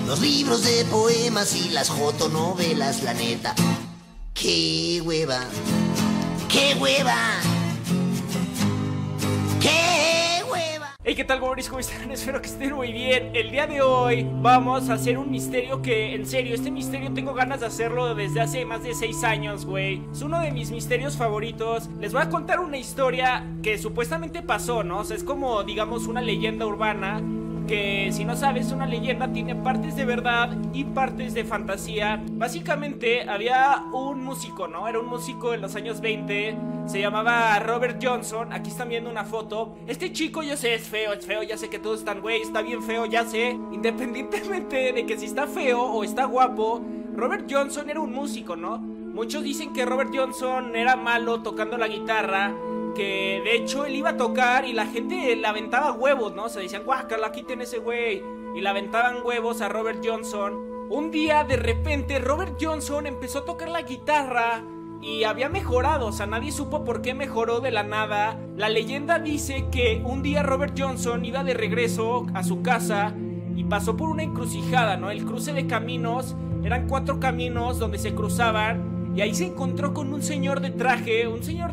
los libros de poemas y las fotonovelas, la neta. ¡Qué hueva! ¡Qué hueva! ¡Qué hueva! Hey, ¿qué tal, Boris? ¿Cómo están? Espero que estén muy bien. El día de hoy vamos a hacer un misterio que, en serio, este misterio tengo ganas de hacerlo desde hace más de 6 años, güey. Es uno de mis misterios favoritos. Les voy a contar una historia que supuestamente pasó, ¿no? O sea, es como, digamos, una leyenda urbana que, si no sabes, una leyenda tiene partes de verdad y partes de fantasía. Básicamente había un músico, ¿no? Era un músico en los años 20. Se llamaba Robert Johnson. Aquí están viendo una foto. Este chico, yo sé, es feo, ya sé que todos están, güey, está bien feo, ya sé. Independientemente de que si está feo o está guapo, Robert Johnson era un músico, ¿no? Muchos dicen que Robert Johnson era malo tocando la guitarra, que de hecho él iba a tocar y la gente le aventaba huevos, ¿no? O sea, decían, guácala, quiten ese güey. Y le aventaban huevos a Robert Johnson. Un día, de repente, Robert Johnson empezó a tocar la guitarra y había mejorado, o sea, nadie supo por qué mejoró de la nada. La leyenda dice que un día Robert Johnson iba de regreso a su casa y pasó por una encrucijada, ¿no? El cruce de caminos, eran 4 caminos donde se cruzaban, y ahí se encontró con un señor de traje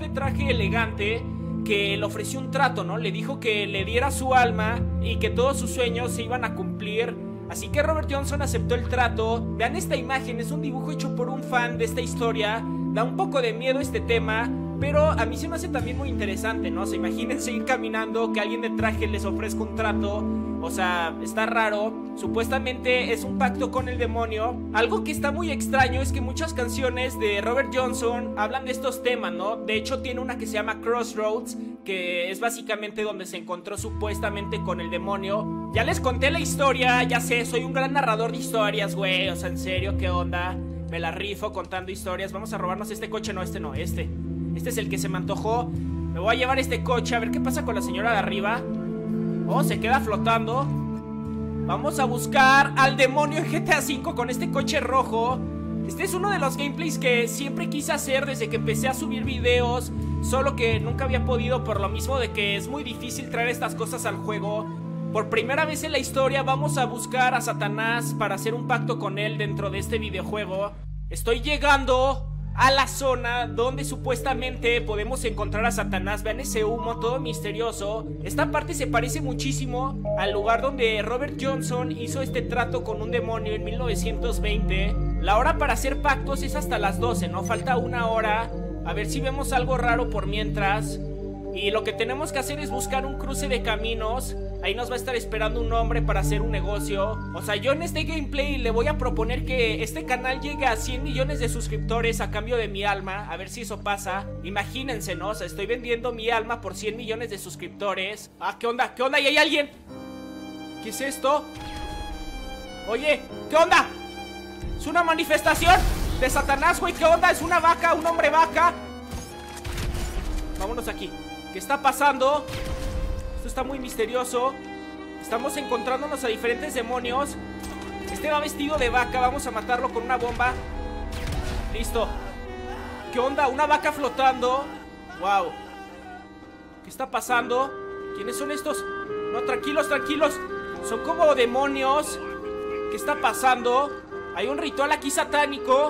elegante, que le ofreció un trato, ¿no? Le dijo que le diera su alma y que todos sus sueños se iban a cumplir. Así que Robert Johnson aceptó el trato. Vean esta imagen, es un dibujo hecho por un fan de esta historia. Da un poco de miedo este tema, pero a mí se me hace también muy interesante, ¿no? O sea, imagínense ir caminando, que alguien de traje les ofrezca un trato. O sea, está raro. Supuestamente es un pacto con el demonio. Algo que está muy extraño es que muchas canciones de Robert Johnson hablan de estos temas, ¿no? De hecho, tiene una que se llama Crossroads, que es básicamente donde se encontró supuestamente con el demonio. Ya les conté la historia, ya sé, soy un gran narrador de historias, güey. O sea, en serio, ¿qué onda? Me la rifo contando historias. Vamos a robarnos este coche, no, este no, este es el que se me antojó. Me voy a llevar este coche, a ver qué pasa con la señora de arriba. Oh, se queda flotando. Vamos a buscar al demonio en GTA V con este coche rojo. Este es uno de los gameplays que siempre quise hacer desde que empecé a subir videos, solo que nunca había podido por lo mismo de que es muy difícil traer estas cosas al juego. Por primera vez en la historia vamos a buscar a Satanás para hacer un pacto con él dentro de este videojuego. Estoy llegando a la zona donde supuestamente podemos encontrar a Satanás. Vean ese humo todo misterioso. Esta parte se parece muchísimo al lugar donde Robert Johnson hizo este trato con un demonio en 1920. La hora para hacer pactos es hasta las 12, ¿no? Falta 1 hora. A ver si vemos algo raro por mientras. Y lo que tenemos que hacer es buscar un cruce de caminos. Ahí nos va a estar esperando un hombre para hacer un negocio. O sea, yo en este gameplay le voy a proponer que este canal llegue a 100 millones de suscriptores a cambio de mi alma. A ver si eso pasa. Imagínense, ¿no? O sea, estoy vendiendo mi alma por 100 millones de suscriptores. Ah, ¿qué onda? ¿Qué onda? ¿Y hay alguien? ¿Qué es esto? Oye, ¿qué onda? ¿Es una manifestación de Satanás, güey? ¿Qué onda? ¿Es una vaca? ¿Un hombre vaca? Vámonos aquí. ¿Qué está pasando? Esto está muy misterioso. Estamos encontrándonos a diferentes demonios. Este va vestido de vaca. Vamos a matarlo con una bomba. Listo. ¿Qué onda? Una vaca flotando. Wow. ¿Qué está pasando? ¿Quiénes son estos? No, tranquilos, tranquilos. Son como demonios. ¿Qué está pasando? Hay un ritual aquí satánico.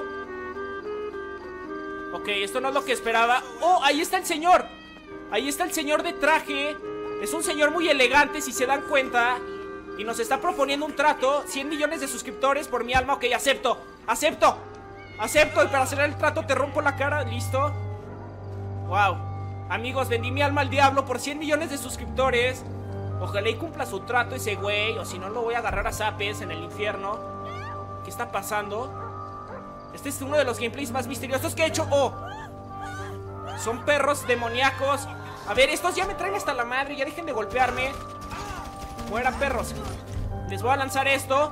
Ok, esto no es lo que esperaba. ¡Oh! Ahí está el señor. Ahí está el señor de traje. Es un señor muy elegante, si se dan cuenta. Y nos está proponiendo un trato. 100 millones de suscriptores por mi alma. Ok, acepto. Acepto. Acepto. Y para hacer el trato te rompo la cara. Listo. Wow. Amigos, vendí mi alma al diablo por 100 millones de suscriptores. Ojalá y cumpla su trato ese güey. O si no, lo voy a agarrar a zapes en el infierno. ¿Qué está pasando? Este es uno de los gameplays más misteriosos que he hecho. ¡Oh! Son perros demoníacos. A ver, estos ya me traen hasta la madre. Ya dejen de golpearme. Mueran, perros. Les voy a lanzar esto.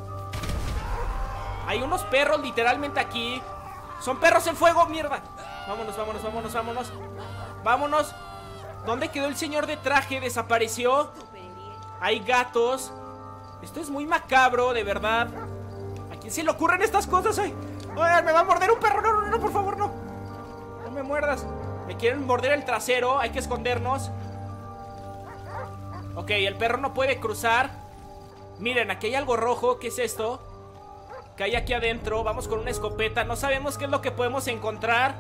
Hay unos perros literalmente aquí. Son perros en fuego, mierda. Vámonos, vámonos, vámonos, vámonos. Vámonos. ¿Dónde quedó el señor de traje? Desapareció. Hay gatos. Esto es muy macabro, de verdad. ¿A quién se le ocurren estas cosas? ¡Ay! ¡Ay, me va a morder un perro! No, no, no, por favor, no. No me muerdas. Me quieren morder el trasero. Hay que escondernos. Ok, el perro no puede cruzar. Miren, aquí hay algo rojo. ¿Qué es esto? ¿Qué hay aquí adentro? Vamos con una escopeta. No sabemos qué es lo que podemos encontrar.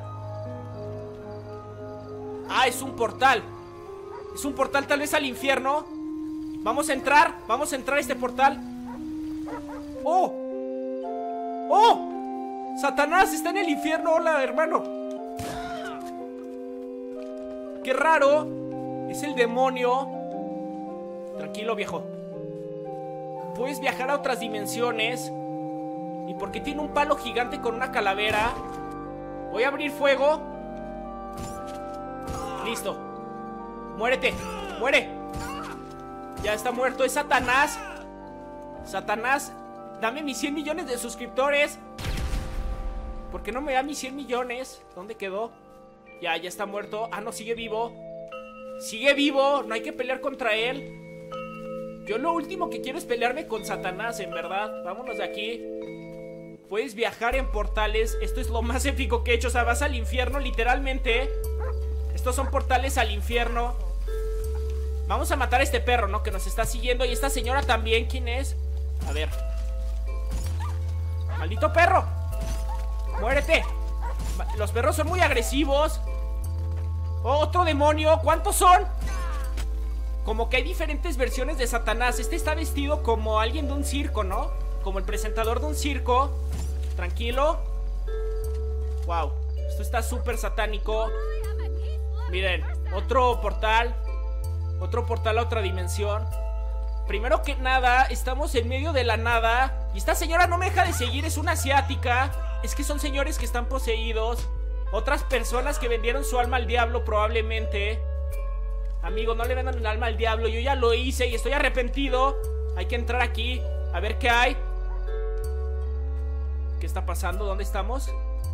Ah, es un portal. Es un portal tal vez al infierno. Vamos a entrar a este portal. ¡Oh! ¡Oh! ¡Satanás está en el infierno! ¡Hola, hermano! ¡Qué raro! Es el demonio. Tranquilo, viejo. Puedes viajar a otras dimensiones. ¿Y por qué tiene un palo gigante con una calavera? Voy a abrir fuego. Listo. Muérete, muere. Ya está muerto, es Satanás. Satanás, dame mis 100 millones de suscriptores. ¿Por qué no me da mis 100 millones? ¿Dónde quedó? Ya está muerto. Ah, no, sigue vivo. Sigue vivo, no hay que pelear contra él. Yo lo último que quiero es pelearme con Satanás, en verdad. Vámonos de aquí. Puedes viajar en portales. Esto es lo más épico que he hecho. O sea, vas al infierno, literalmente. Estos son portales al infierno. Vamos a matar a este perro, ¿no? Que nos está siguiendo. Y esta señora también, ¿quién es? A ver. ¡Maldito perro! ¡Muérete! Los perros son muy agresivos. ¡Oh, otro demonio! ¿Cuántos son? Como que hay diferentes versiones de Satanás. Este está vestido como alguien de un circo, ¿no? Como el presentador de un circo. Tranquilo. Wow, esto está súper satánico. Miren, otro portal. Otro portal a otra dimensión. Primero que nada, estamos en medio de la nada. Y esta señora no me deja de seguir, es una asiática. Es que son señores que están poseídos. Otras personas que vendieron su alma al diablo probablemente. Amigo, no le vendan el alma al diablo. Yo ya lo hice y estoy arrepentido. Hay que entrar aquí, a ver qué hay. ¿Qué está pasando? ¿Dónde estamos?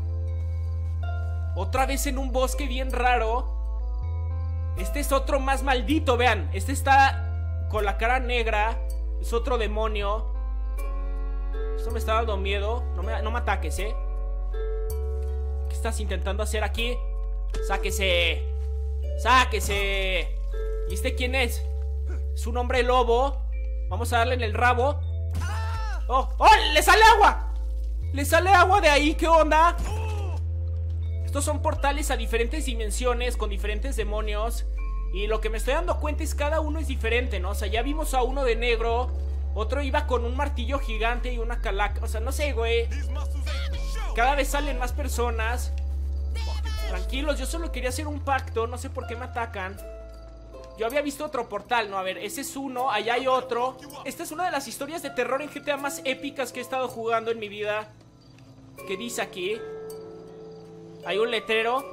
Otra vez en un bosque bien raro. Este es otro más maldito, vean. Este está con la cara negra. Es otro demonio. Esto me está dando miedo. No me ataques, ¿eh? ¿Qué estás intentando hacer aquí? ¡Sáquese! ¡Sáquese! ¿Y este quién es? Es un hombre lobo. Vamos a darle en el rabo. ¡Oh! ¡Oh! ¡Le sale agua! ¡Le sale agua de ahí! ¿Qué onda? Estos son portales a diferentes dimensiones con diferentes demonios. Y lo que me estoy dando cuenta es que cada uno es diferente, ¿no? O sea, ya vimos a uno de negro. Otro iba con un martillo gigante y una calaca. O sea, no sé, güey. Cada vez salen más personas. Tranquilos, yo solo quería hacer un pacto. No sé por qué me atacan. Yo había visto otro portal, ¿no? A ver, ese es uno, allá hay otro. Esta es una de las historias de terror en GTA más épicas que he estado jugando en mi vida. ¿Qué dice aquí? Hay un letrero.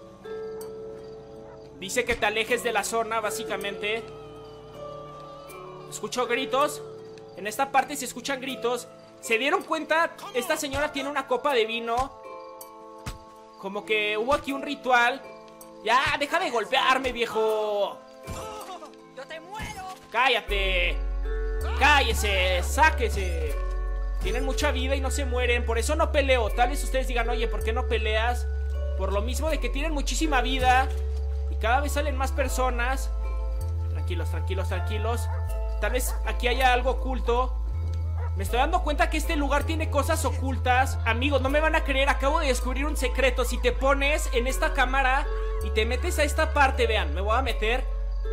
Dice que te alejes de la zona, básicamente. Escucho gritos. En esta parte se escuchan gritos. ¿Se dieron cuenta? Esta señora tiene una copa de vino. Como que hubo aquí un ritual. Ya, deja de golpearme, viejo. ¡Yo te muero! ¡Cállate! ¡Cállese! ¡Sáquese! Tienen mucha vida y no se mueren. Por eso no peleo. Tal vez ustedes digan, oye, ¿por qué no peleas? Por lo mismo de que tienen muchísima vida. Y cada vez salen más personas. Tranquilos, tranquilos, tranquilos. Tal vez aquí haya algo oculto. Me estoy dando cuenta que este lugar tiene cosas ocultas. Amigos, no me van a creer, acabo de descubrir un secreto. Si te pones en esta cámara y te metes a esta parte, vean, me voy a meter.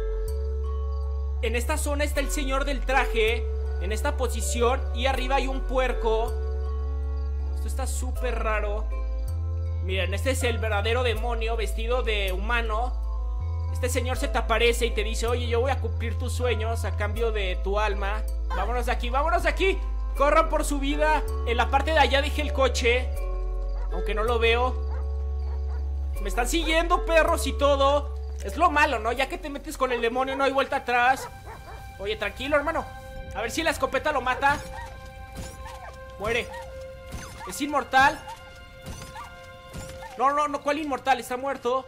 En esta zona está el señor del traje, en esta posición, y arriba hay un puerco. Esto está súper raro. Miren, este es el verdadero demonio vestido de humano. Este señor se te aparece y te dice, oye, yo voy a cumplir tus sueños a cambio de tu alma. Vámonos de aquí, vámonos de aquí. Corran por su vida. En la parte de allá dejé el coche, aunque no lo veo. Me están siguiendo perros y todo. Es lo malo, ¿no? Ya que te metes con el demonio no hay vuelta atrás. Oye, tranquilo, hermano. A ver si la escopeta lo mata. Muere. Es inmortal. No, no, no, ¿cuál inmortal? Está muerto.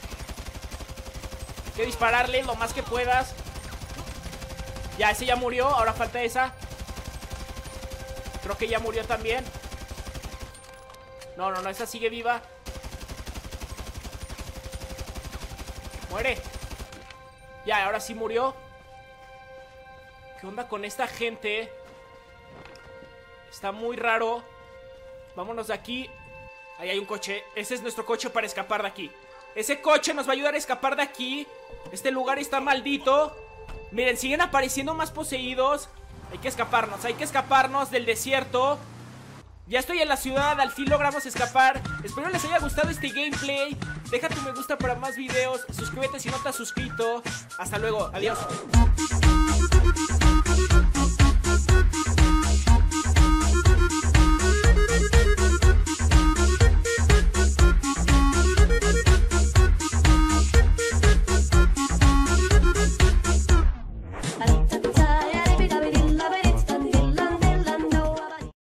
Hay que dispararle lo más que puedas. Ya, ese ya murió, ahora falta esa. Creo que ya murió también. No, no, no, esa sigue viva. Muere. Ya, ahora sí murió. ¿Qué onda con esta gente? Está muy raro. Vámonos de aquí. Ahí hay un coche. Ese es nuestro coche para escapar de aquí. Ese coche nos va a ayudar a escapar de aquí. Este lugar está maldito. Miren, siguen apareciendo más poseídos. Hay que escaparnos del desierto. Ya estoy en la ciudad, al fin logramos escapar. Espero les haya gustado este gameplay. Deja tu me gusta para más videos. Suscríbete si no te has suscrito. Hasta luego, adiós.